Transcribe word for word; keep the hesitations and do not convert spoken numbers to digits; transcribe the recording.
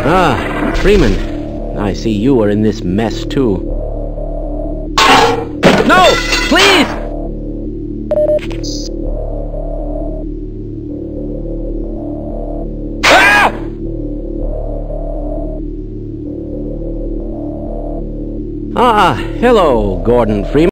Ah, Freeman. I see you are in this mess too. No! Please! Ah! Ah, hello, Gordon Freeman.